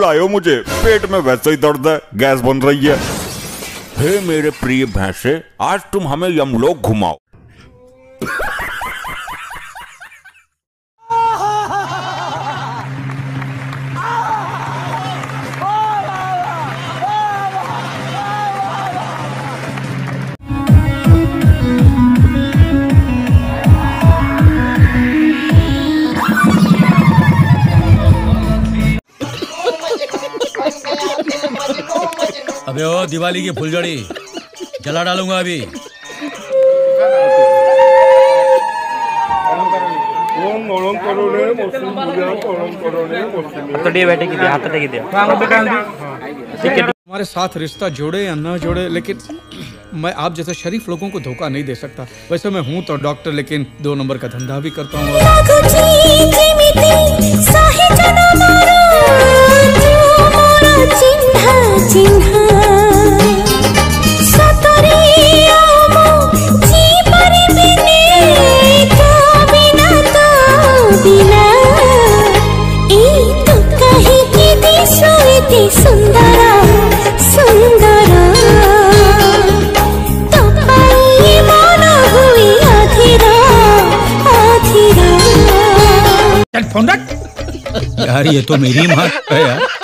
लायो मुझे, पेट में वैसे ही दर्द है, गैस बन रही है। हे मेरे प्रिय भैंसे, आज तुम हमें यमलोक घुमाओ। अबे ओ दिवाली की फुलझड़ी जला डालूंगा अभी। हमारे साथ रिश्ता जोड़े या ना जोड़े, लेकिन मैं आप जैसे शरीफ लोगों को धोखा नहीं दे सकता। वैसे मैं हूँ तो डॉक्टर, लेकिन 2 नंबर का धंधा भी करता हूँ। यार ये तो मेरी माँ है यार।